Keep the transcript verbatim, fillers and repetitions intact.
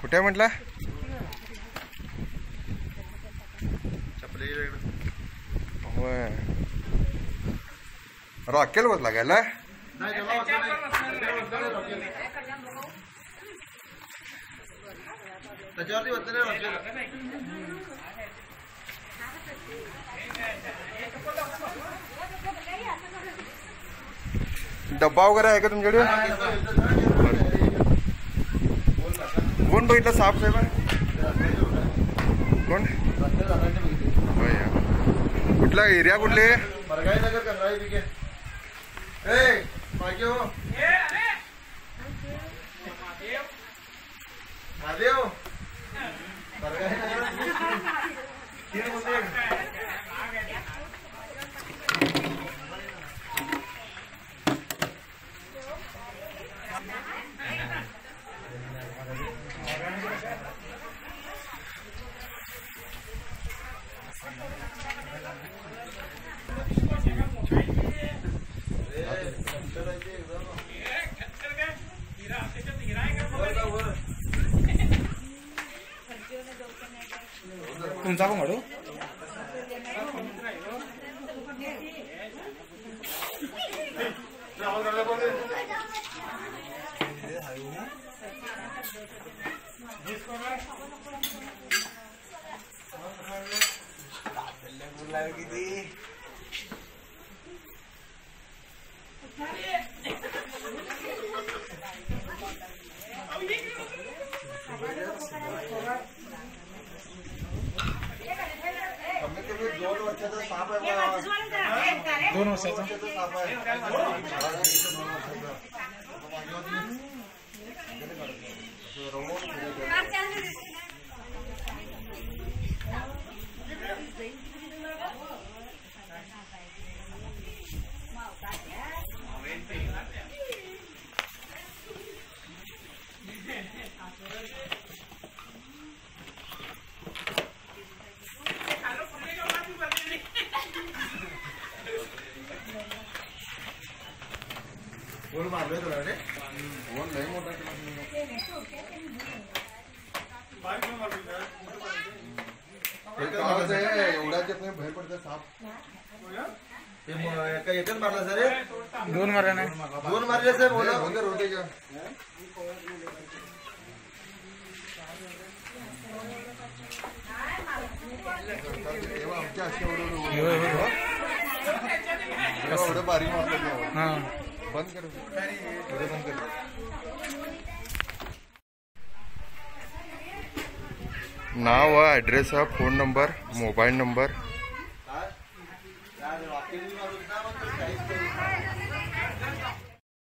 कुठे म्हटला होय रॉकेल होत लागायला डब्बा वगैरे आहे का तुमच्याकडे कोण बघितलं साप साहेब कोण कुठला एरिया कुठले तुमचा पण मारू दोन वर्षाचा बोल मारलोय तुला रे बोल लय मोठा एवढ्याच्या बाहेर पडतं साप एकच मारला सर दोन मारले नाही दोन मारले सर बोला होते होते का आमच्या एवढं बारीक मारलं हा बंद कर बंद कर नाव address phone number mobile number